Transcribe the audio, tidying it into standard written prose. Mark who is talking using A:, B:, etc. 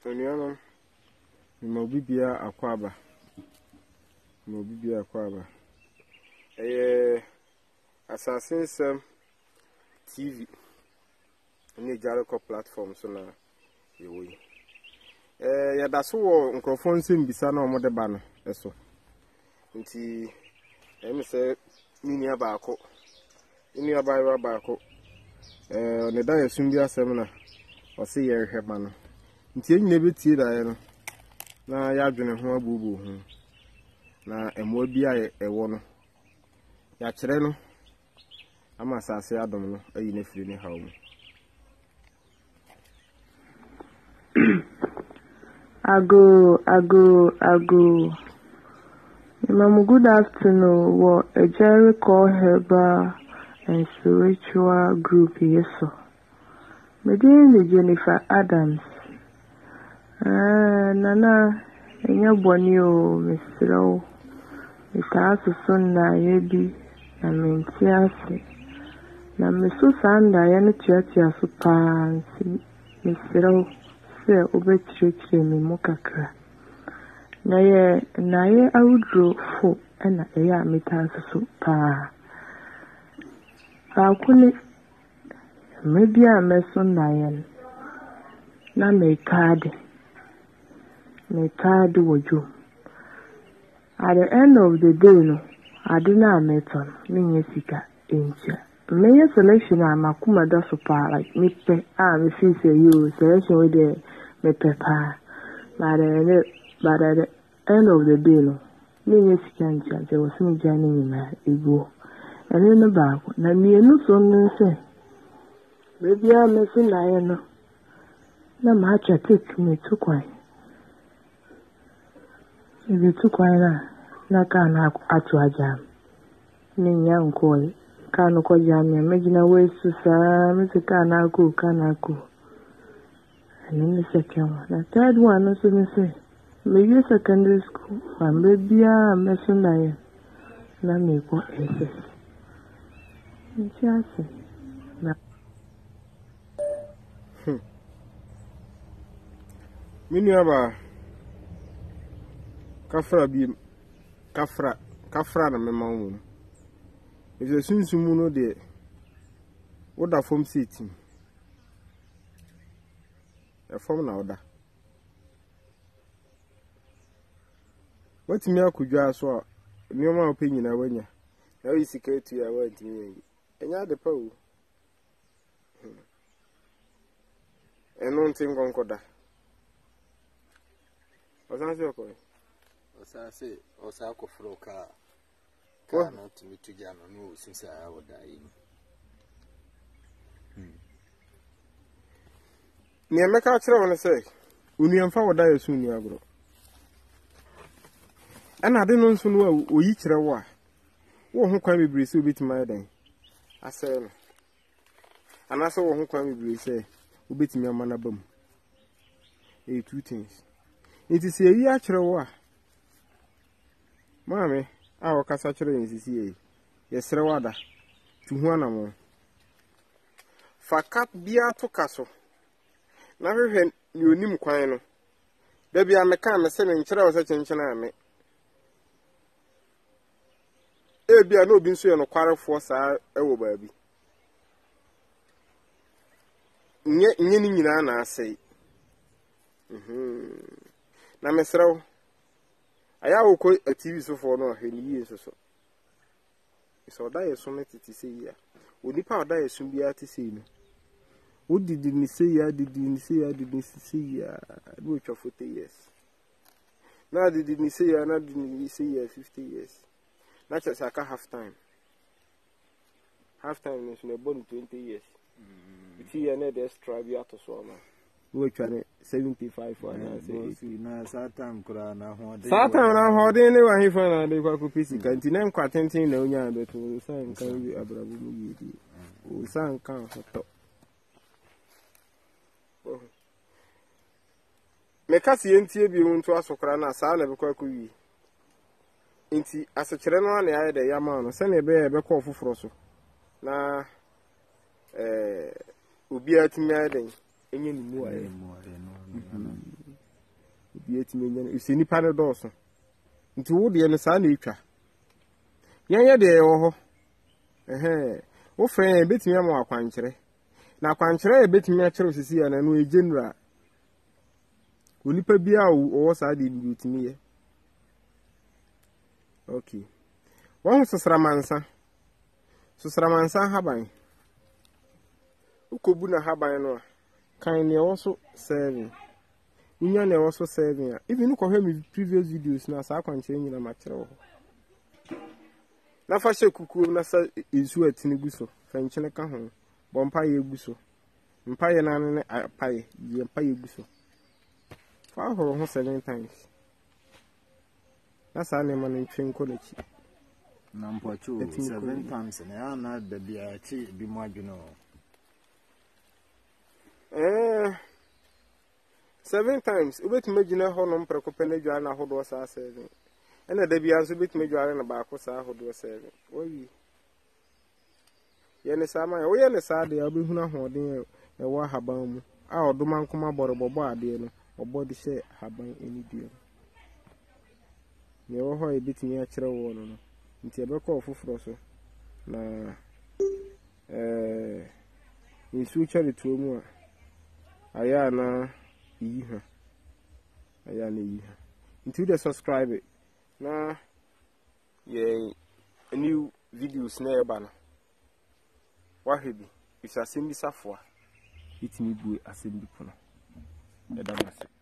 A: Oniano, Mobibia Aquaba. Mobibia Aquaba. Assassin's TV. Any agyareko platform so na yewe. That's what microphone sim bisa na omo de ba no eso. Nti em say mini abako. Ini abayo abako. Ne da yesum bi asem na o se ye hweba no. Nti enyi betie da ye no. Na ya dwene ho abubu ho. Na emo bi a ewo no. Ya kire no. Ama asase adom no ayi na firi ne hawo mu.
B: Ago. Mama, good afternoon. What agyareko herbal and spiritual group yes so. My name is Jennifer Adams. Nana, enya boni o Mr. Itasu son na yebi na mentiase. Na meso sanda ya no tiatia so pansi Mr. Se obetire me mo kakra. Na ye awudro fo na eya metanso so pa. Akuni maybe a meso na yen. Na me card wojo. At the end of the day no, adina meton me sika encha. Me selection amakuma da so pa like me pe me feel say you selection with the me pepa. But at the end of the day no, me sika encha there was no journey in my ego. And in the back, na me no so no say. Maybe I me so na ye no. Na ma cha take me to kwai. If you took one, na can atu ajam. Ni young boy, can ko jam, imagine a way to Mr. Kanako. And then the second one. The third one also say, maybe secondary school, and maybe a messenger. Na me go SS. Just na.
A: Miniaba. Kafra na mema wo. If the sunsumu no de woda form sitting. A form na oda. What me akudwa so nioma openyi na wanya. Na we sika tu ya wa ntimi. Enya de pa wo. Eno ntin gonkoda. Osanse okoy.
C: Osase osako froka ka no timi tujano no sinsa ya wodai
A: ni emeka kire won se unuamfa wodai su nu agro ana ade no nso no oyi kire wo a wo ho kwan bibire se obetima dan ase no ana se wo ho kwan bibire se obetimi amana bam two things it is a yi akire wo a Mame, awo kasa kire nsisi yesere wada tu hu anamo fakat bia to kaso na hwehwe ni onim kwan no da bia meka me se ne nkire wo se kyenkyena ame bia na obi nso ye no kwarefo saa ewo baabi nye ni nyina na asei na mesrew aya woko a TV so for no heni so so da yeso metiti sei ya onipa da yeso bia ti sei no odidi ni sei ya do twa 40 years na didi ni sei ya na didi ni sei ya 50 years na cha saka half time is no born 20 years ti ya na the extra bia to so ma we twane 75 for na say
C: na satan kura na hode
A: satan na hode ne wa hifa na de kwa kupisi ka nti na nkwa tenten na onya beto san kan bi abrabu mu yidi o san kan hoto me kasi entie bi hunto asokra na sa na be kwa kuwi nti asechire no na ya de yama no se na be kwa ofoforo so na obi atimi aden enye ni mu aye bi etimi nya no se nipa ne dɔɔso nti wo de no saa na etwa yɛnyɛ de ɛwɔ hɔ wo frɛ betimi ama akwankyerɛ na akwankyerɛ betimi akyerɛ osisi ya na no general onipa bia wo saa de bi betimi yɛ okay wɔn sosramansa haban ukobu na haban no kan ne ɛwɔ so 7 unya na ɛwɔ so 7 a even ko hwɛ me previous videos na saa akwankyerɛ nyina ma kyerɛ wo na fa hye kukuo na sa esu atini gu so fa nkyene ka ho bompa ye gu so mpa ye na ne apaye ye mpa ye gu so fa horo ho 7 times na sa ne ma no ntwen ko na chi
C: na mpacho 7 times na na da bia chi bi mo adweno
A: 7 times ubetime gina ho no mpreko penadwa na hodo sa 7 ena da bia so betime dware na ba ko sa hodo 7 oyi ye ne sama ya wo ye ne sa de obehuna hoden e wa haban mu a odoma nkoma borobọbọ ade no obodi hye haban eni dua ne wo ho e betime a kire wo no nti ebekọ ofoforo so na nsu chere tuo mu a aya na iha aya na iha nti de subscribe na ye new videos na eba no wahebi isa sembi safoa itimi bue asembi pono edamase